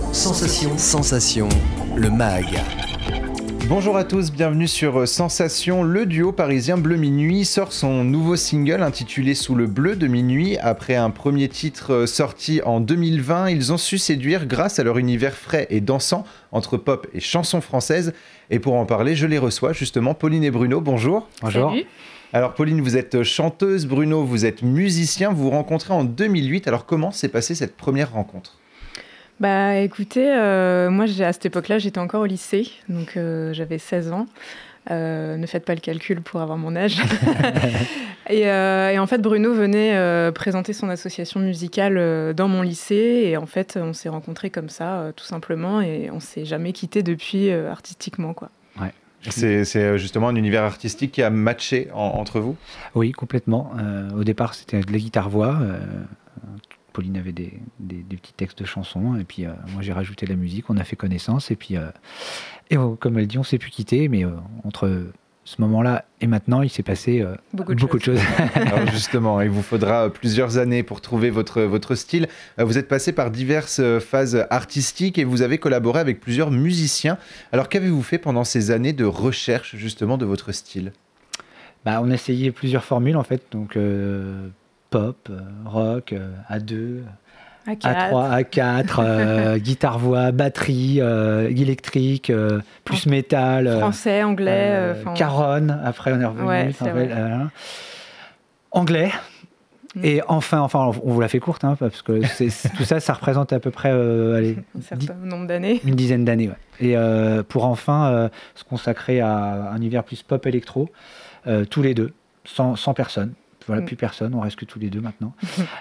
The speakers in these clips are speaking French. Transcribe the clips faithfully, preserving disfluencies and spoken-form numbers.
Sensation. Sensation, le mag. Bonjour à tous, bienvenue sur Sensation. Le duo parisien Bleu Minuit sort son nouveau single intitulé Sous le bleu de minuit. Après un premier titre sorti en deux mille vingt, ils ont su séduire grâce à leur univers frais et dansant entre pop et chansons françaises. Et pour en parler, je les reçois justement, Pauline et Bruno. Bonjour. Bonjour. Salut. Alors Pauline, vous êtes chanteuse, Bruno, vous êtes musicien, vous vous rencontrez en deux mille huit. Alors comment s'est passée cette première rencontre ? Bah écoutez, euh, moi j'ai, à cette époque-là j'étais encore au lycée, donc euh, j'avais seize ans. Euh, ne faites pas le calcul pour avoir mon âge. et, euh, et en fait Bruno venait euh, présenter son association musicale euh, dans mon lycée et en fait on s'est rencontrés comme ça euh, tout simplement et on s'est jamais quittés depuis euh, artistiquement quoi. Ouais. C'est, c'est justement un univers artistique qui a matché en, entre vous ? Oui, complètement. Euh, au départ c'était de la guitare-voix. Euh, Pauline avait des, des, des petits textes de chansons et puis euh, moi j'ai rajouté la musique, on a fait connaissance et puis euh, et, euh, comme elle dit on s'est plus quitté mais euh, entre ce moment-là et maintenant il s'est passé euh, beaucoup de beaucoup choses. De choses. Alors justement, il vous faudra plusieurs années pour trouver votre, votre style. Vous êtes passé par diverses phases artistiques et vous avez collaboré avec plusieurs musiciens. Alors qu'avez-vous fait pendant ces années de recherche justement de votre style ? Bah, on a essayé plusieurs formules en fait, donc euh, pop, euh, rock, euh, A deux, A quatre. A trois, A quatre, euh, guitare-voix, batterie, euh, électrique, euh, plus métal. Euh, Français, anglais. Euh, euh, Caronne, après on est revenu. Ouais, c'est après, euh, anglais. Mm. Et enfin, enfin, on vous la fait courte, hein, parce que c'est, c'est, tout ça, ça représente à peu près euh, allez, un certain dix, nombre d'années. Une dizaine d'années, ouais. Et euh, pour enfin euh, se consacrer à un univers plus pop électro, euh, tous les deux, sans, sans personne. Voilà, plus personne, on reste que tous les deux maintenant.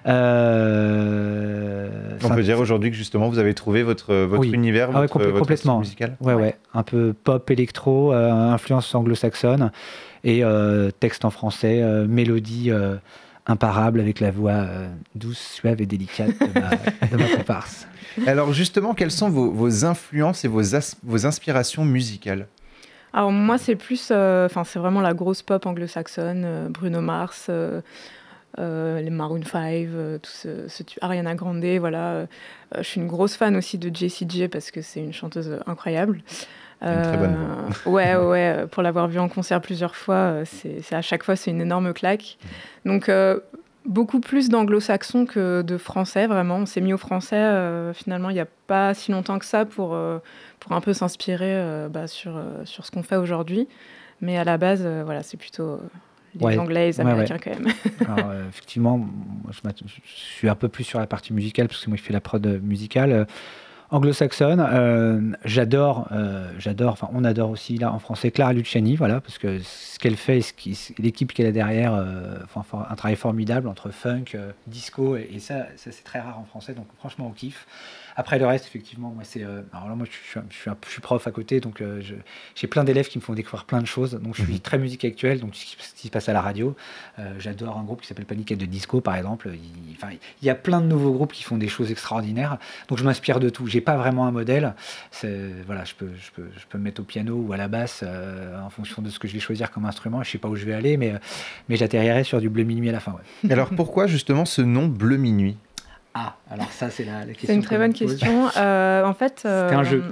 euh, on peut dire aujourd'hui que justement vous avez trouvé votre, votre oui. univers, ah ouais, votre, complè- votre complètement. style musical. Ouais, ouais, ouais, un peu pop, électro, euh, influence anglo-saxonne et euh, texte en français, euh, mélodie euh, imparable avec la voix euh, douce, suave et délicate de ma, de ma comparse. Alors justement, quelles sont vos, vos influences et vos, as, vos inspirations musicales ? Alors moi c'est plus, euh, c'est vraiment la grosse pop anglo-saxonne, euh, Bruno Mars, euh, euh, les Maroon five, euh, tout ce, ce, Ariana Grande, voilà. Euh, je suis une grosse fan aussi de Jessie J parce que c'est une chanteuse incroyable. Euh, une très bonne voix. ouais, ouais, pour l'avoir vue en concert plusieurs fois, c'est, c'est à chaque fois c'est une énorme claque. Donc euh, beaucoup plus d'anglo-saxons que de français, vraiment. On s'est mis au français, euh, finalement, il n'y a pas si longtemps que ça pour, euh, pour un peu s'inspirer euh, bah, sur, euh, sur ce qu'on fait aujourd'hui. Mais à la base, euh, voilà, c'est plutôt euh, les ouais. Anglais, les Américains ouais, ouais. quand même. Alors, euh, effectivement, moi, je, je suis un peu plus sur la partie musicale, parce que moi, je fais la prod musicale. Euh, anglo-saxonne, euh, j'adore, euh, j'adore, enfin on adore aussi là en français Clara Luciani, voilà, parce que ce qu'elle fait, ce qui, l'équipe qu'elle a derrière, euh, enfin, un travail formidable entre funk, euh, disco, et, et ça, ça c'est très rare en français, donc franchement on kiffe. Après le reste, effectivement, moi c'est, euh, alors là moi je suis, je suis, je suis prof à côté, donc euh, je, j'ai plein d'élèves qui me font découvrir plein de choses, donc je suis mmh. très musique actuelle, donc ce qui, ce qui se passe à la radio, euh, j'adore un groupe qui s'appelle Panic! At the Disco par exemple, il, enfin il y a plein de nouveaux groupes qui font des choses extraordinaires, donc je m'inspire de tout. J'ai pas vraiment un modèle, c'est, voilà, je peux, je, peux, je peux me mettre au piano ou à la basse euh, en fonction de ce que je vais choisir comme instrument. Je sais pas où je vais aller, mais, mais j'atterrirai sur du Bleu Minuit à la fin. Ouais. Alors pourquoi justement ce nom Bleu Minuit ? Ah, alors ça c'est la, la question. C'est une très bonne question. Euh, en fait, euh, c'était un jeu.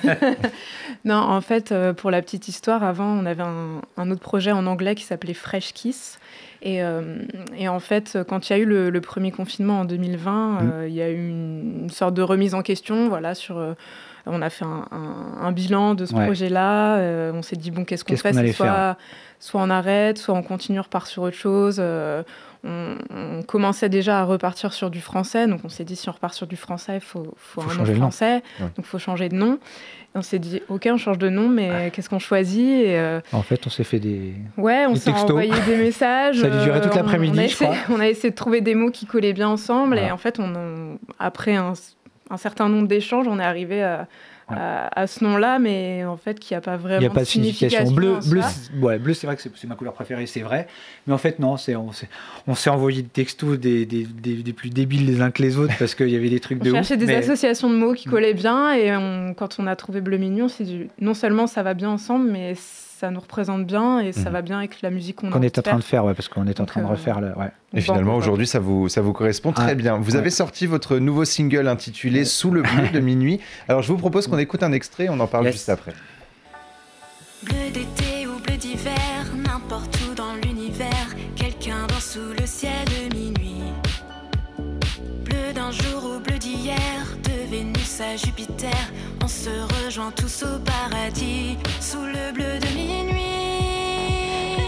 non, en fait, euh, pour la petite histoire, avant on avait un, un autre projet en anglais qui s'appelait Fresh Kiss. Et, euh, et en fait, quand il y a eu le, le premier confinement en deux mille vingt, mmh. euh, il y a eu une, une sorte de remise en question, voilà, sur. Euh, on a fait un, un, un bilan de ce ouais. projet-là. Euh, on s'est dit bon, qu'est-ce qu'on qu'est-ce fait ? qu'on C'est soit, faire soit on arrête, soit on continue, on repart sur autre chose. Euh, on, on commençait déjà à repartir sur du français, donc on s'est dit si on repart sur du français, il faut, faut, faut un nom français, ouais. donc il faut changer de nom. Et on s'est dit ok, on change de nom, mais ouais. qu'est-ce qu'on choisit ? Et, euh, en fait, on s'est fait des ouais, on des s'est textos. envoyé des messages. Ça a duré toute l'après-midi, on, on je crois. On a essayé de trouver des mots qui collaient bien ensemble, voilà. et en fait, on, après un, un certain nombre d'échanges, on est arrivé à À, à ce nom-là, mais en fait, qui n'a pas vraiment. Il n'y a pas de signification. signification bleu, bleu, c'est, ouais, bleu, c'est vrai que c'est, c'est ma couleur préférée, c'est vrai. Mais en fait, non, c'est, on, s'est, on s'est envoyé des textos des, des, des, des plus débiles les uns que les autres parce qu'il y avait des trucs on de ouf. On cherchait des mais... associations de mots qui collaient bien, et on, quand on a trouvé Bleu Minuit, on s'est dit non seulement ça va bien ensemble, mais ça nous représente bien et ça mmh. va bien avec la musique qu'on, qu'on est en train faire. de faire, ouais, parce qu'on est en Donc, train de euh, refaire le. Ouais. Et finalement, aujourd'hui, ça vous, ça vous correspond très Ah, bien. Vous ouais. avez sorti votre nouveau single intitulé « Sous le bleu de minuit ». Alors, je vous propose qu'on écoute un extrait, on en parle Yes. juste après. Bleu d'été ou bleu d'hiver, n'importe où dans l'univers, quelqu'un danse sous le ciel de minuit. Bleu d'un jour ou bleu d'hier, de Vénus à Jupiter, on se rejoint tous au paradis, sous le bleu de minuit.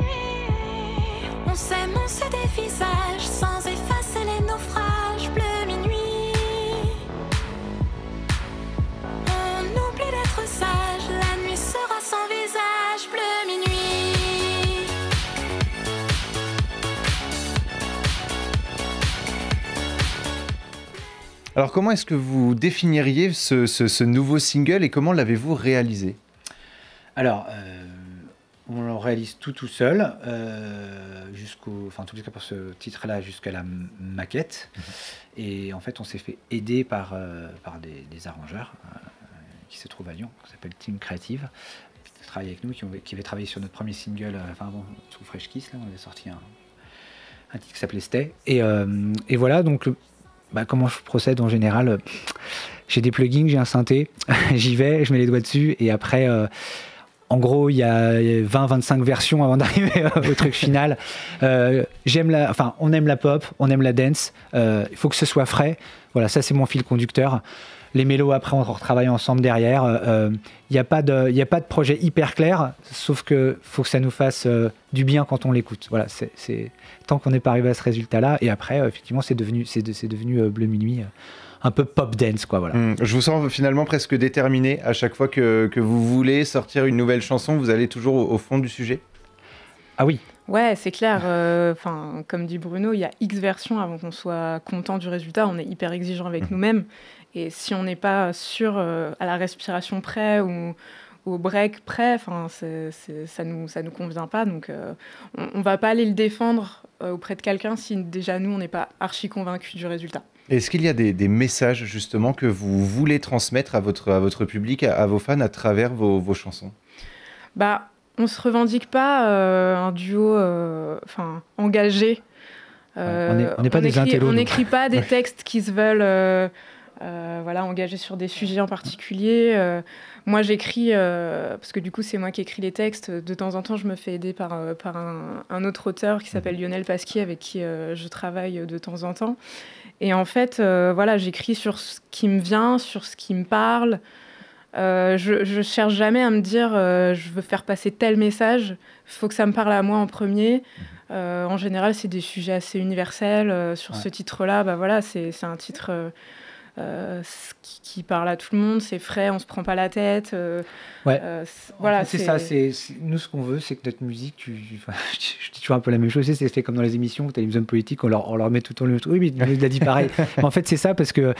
On s'aime, on se dévisage, sans effacer les naufrages, bleu minuit. On oublie d'être sage, la nuit sera sans visage, bleu minuit. Alors, comment est-ce que vous définiriez ce, ce, ce nouveau single et comment l'avez-vous réalisé ? Alors, euh, on le réalise tout tout seul, euh, jusqu'au, enfin, en tout cas pour ce titre-là, jusqu'à la m- maquette. Mmh. Et en fait, on s'est fait aider par, euh, par des, des arrangeurs euh, qui se trouvent à Lyon, qui s'appelle Team Creative, qui travaillent avec nous, qui, ont, qui avaient travaillé sur notre premier single, euh, enfin bon, sous Fresh Kiss, là, on avait sorti un, un titre qui s'appelait Stay. Et, euh, et voilà, donc, le, bah, comment je procède en général euh, j'ai des plugins, j'ai un synthé, j'y vais, je mets les doigts dessus, et après... Euh, En gros, il y a vingt à vingt-cinq versions avant d'arriver au truc final. Euh, j'aime la, enfin, on aime la pop, on aime la dance. Euh, il faut que ce soit frais. Voilà, ça c'est mon fil conducteur. Les mélos, après, on retravaille ensemble derrière. Il euh, n'y a pas de, il y a pas de projet hyper clair, sauf que faut que ça nous fasse euh, du bien quand on l'écoute. Voilà, c'est, c'est tant qu'on n'est pas arrivé à ce résultat-là. Et après, euh, effectivement, c'est devenu, c'est, de, c'est devenu euh, Bleu Minuit. Euh, un peu pop dance, quoi, voilà. Mmh, je vous sens finalement presque déterminé. À chaque fois que, que vous voulez sortir une nouvelle chanson, vous allez toujours au, au fond du sujet ? Ah oui. Ouais, c'est clair. Enfin, euh, comme dit Bruno, il y a X versions avant qu'on soit content du résultat. On est hyper exigeant avec mmh. nous-mêmes. Et si on n'est pas sûr euh, à la respiration près ou au break près, c'est, c'est, ça nous ça nous convient pas. Donc, euh, on, on va pas aller le défendre euh, auprès de quelqu'un si déjà nous on n'est pas archi convaincus du résultat. Est-ce qu'il y a des, des messages justement que vous voulez transmettre à votre, à votre public, à, à vos fans à travers vos, vos chansons ? Bah, on se revendique pas euh, un duo euh, engagé. Euh, on n'est pas on des écrit, intellos. On n'écrit pas des textes qui se veulent euh, euh, voilà, engagés sur des sujets en particulier. Euh, moi, j'écris, euh, parce que du coup, c'est moi qui écris les textes. De temps en temps, je me fais aider par, euh, par un, un autre auteur qui s'appelle Lionel Pasquier, avec qui euh, je travaille de temps en temps. Et en fait, euh, voilà, j'écris sur ce qui me vient, sur ce qui me parle. Euh, je, je cherche jamais à me dire euh, je veux faire passer tel message. Il faut que ça me parle à moi en premier. Euh, en général, c'est des sujets assez universels. Euh, sur ouais. ce titre-là, bah voilà, c'est, c'est un titre euh, euh, qui, qui parle à tout le monde. C'est frais, on se prend pas la tête. Euh, ouais. Euh, voilà, en fait, c'est, c'est ça. C'est, c'est, nous, ce qu'on veut, c'est que notre musique, tu, tu, enfin, je dis toujours un peu la même chose. C'est fait comme dans les émissions, tu as les hommes politiques, on leur, on leur met tout le temps le truc. Oui, mais il a dit pareil. Mais en fait, c'est ça parce que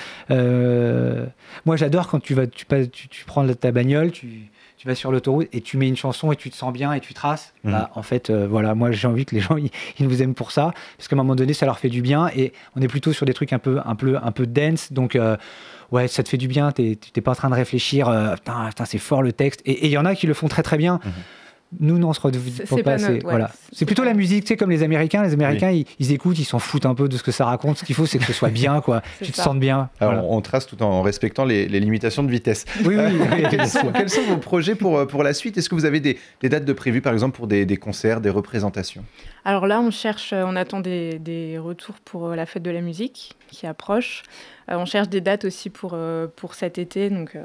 euh, moi, j'adore quand tu vas, tu, tu, tu prends ta bagnole, tu, tu vas sur l'autoroute et tu mets une chanson et tu te sens bien et tu traces. Mmh. Bah, en fait, euh, voilà, moi, j'ai envie que les gens ils, ils nous aiment pour ça, parce qu'à un moment donné, ça leur fait du bien et on est plutôt sur des trucs un peu, un peu, un peu dance, donc. Euh, ouais, ça te fait du bien, t'es, t'es pas en train de réfléchir, euh, putain, putain, c'est fort le texte. Et il y en a qui le font très très bien. Mmh. Nous, non, on se retrouve pas assez. Notre, ouais, voilà. C'est, c'est plutôt la musique, tu sais, comme les Américains. Les Américains, oui. ils, ils écoutent, ils s'en foutent un peu de ce que ça raconte. Ce qu'il faut, c'est que ce soit bien, quoi. tu te ça. sentes bien. Alors, voilà. on trace tout en respectant les, les limitations de vitesse. Oui, oui. oui quels, sont, quels sont vos projets pour, pour la suite ? Est-ce que vous avez des, des dates de prévues, par exemple, pour des, des concerts, des représentations ? Alors là, on cherche, on attend des, des retours pour la fête de la musique qui approche. Euh, on cherche des dates aussi pour, euh, pour cet été, donc... Euh...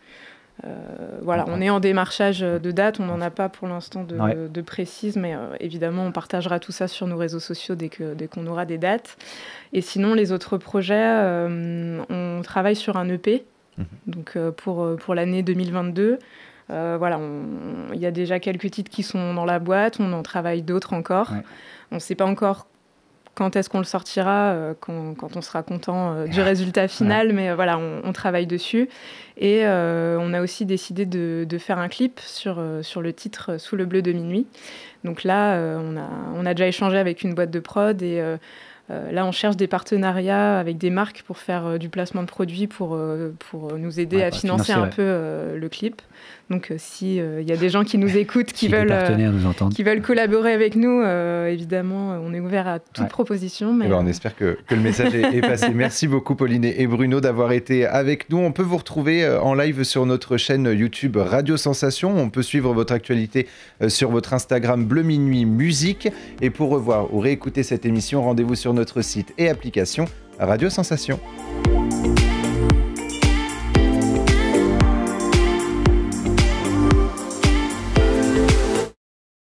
Euh, voilà, on est en démarchage de dates, on n'en a pas pour l'instant de, ouais. de précises, mais euh, évidemment, on partagera tout ça sur nos réseaux sociaux dès, que, dès qu'on aura des dates. Et sinon, les autres projets, euh, on travaille sur un E P, mmh. donc euh, pour, pour l'année deux mille vingt-deux. Euh, voilà, il y a déjà quelques titres qui sont dans la boîte, on en travaille d'autres encore. Ouais. On ne sait pas encore quand est-ce qu'on le sortira, euh, quand, quand on sera content euh, du résultat final, ouais. mais euh, voilà, on, on travaille dessus. Et euh, on a aussi décidé de, de faire un clip sur, euh, sur le titre « Sous le bleu de minuit ». Donc là, euh, on, a, on a déjà échangé avec une boîte de prod et euh, Euh, là, on cherche des partenariats avec des marques pour faire euh, du placement de produits, pour, euh, pour nous aider Ouais, à bah, financer financer, un ouais. peu euh, le clip. Donc, euh, s'il euh, y a des gens qui nous écoutent, qui, Si des veulent, euh, partenaires nous entendent. qui veulent collaborer avec nous, euh, évidemment, on est ouvert à toute Ouais. proposition. Mais, Eh ben, on euh, espère que, que le message est, est passé. Merci beaucoup Pauline et Bruno d'avoir été avec nous. On peut vous retrouver euh, en live sur notre chaîne YouTube Radio Sensation. On peut suivre votre actualité euh, sur votre Instagram Bleu Minuit Musique. Et pour revoir ou réécouter cette émission, rendez-vous sur notre site et application Radio Sensation.